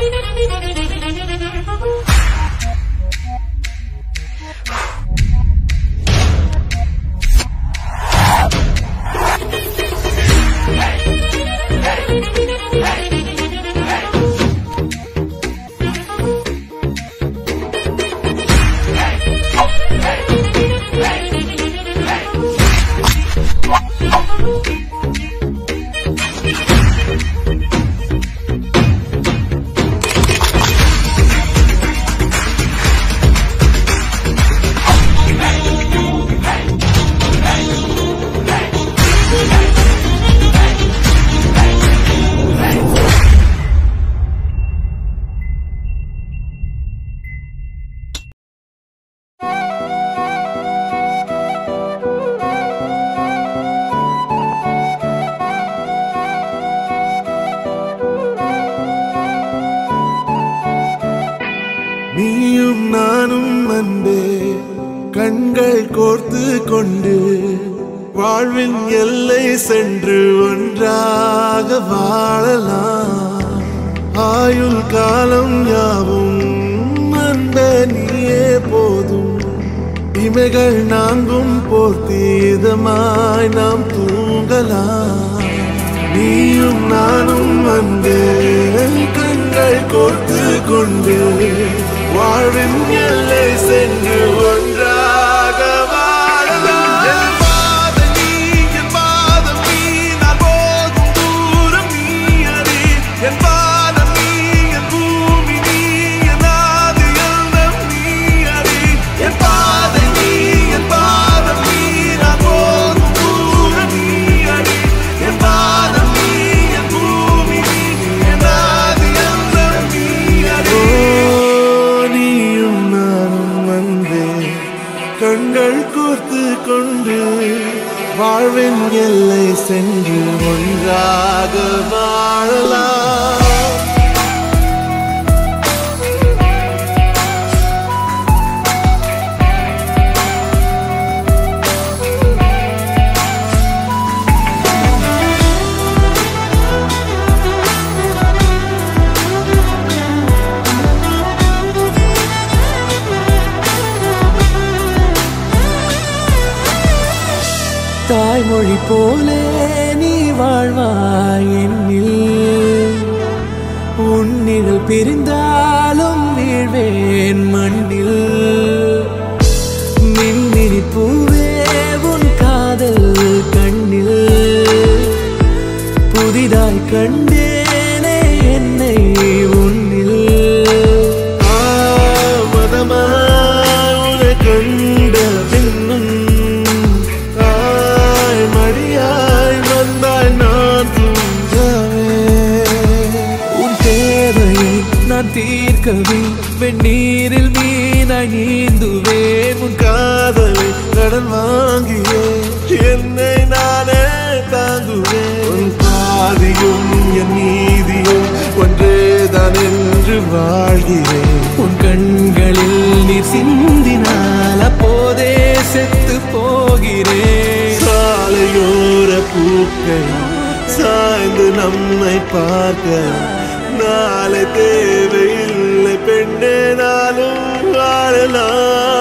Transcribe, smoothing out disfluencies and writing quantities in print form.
நீயும் நானும் அன்பே கண்கள் கோர்த்து கொண்டு வாழ்வின் எல்லை சென்று ஒன்றாக வாழலாம். ஆயுள் காலம் யாவும் அன்பே நீயே போதும். இமைகள் நான்கும் போர்த்தீதமாய் நாம் தூங்கலாம். நீயும் நானும் அன்பே கண்கள் கோர்த்து கொண்டு வாழ்வின் எல்லை சென்று ஒன்றாக வாழலாம். என் பாதம் நீ, என் பாதம் நீ, நான் போகும் தூரம் நீ அறி. என் பாதம் நீ, என் பூமி நீ, என் ஆதி எல்லாம் நீ அறி. என் பாதம் நீ, என் பாதம் நீ, நான் போகும் தூரம் நீ அறி. என் பாதம் நீ, என் பூமி நீ, என் ஆதி எல்லாம் நீ அறி. கண்கள் கோர்த்து கொண்டு வாழ்வின் எல்லை சென்று ஒன்றாக வாழலாம். தாய்மொழி போலே நீ வாழ்வாய் என்னில். உன்னிகள் பிரிந்தாலும் வீழ்வேன் மண்ணில். மின்மினி பூவே உன் காதல் கண்ணில். புதிதாய் கண்டேனே என்னை உன்னில். மதமாய் உன்னை கண்ட பின்னும் மடியாய் வந்தாய் நான் தூங்கவே. உன் தேவையை நான் தீர்க்கவே வெந்நீரில் மீனாய் நீந்துவேன். உன் காதலை கடன் வாங்கியே என்னை நானே தாங்குவேன். உன் பாதியும் என் நீதியும் ஒன்றேதான் என்று வாழ்கிறேன். உன் கண்களில் நீர் சிந்தினால் அப்போதே செத்து போகிறேன். சாலையோர பூக்கள் சாய்ந்து நம்மை பார்க்க நாளை தேவையில்லை பெண்ணே நாளும் வாழலாம்.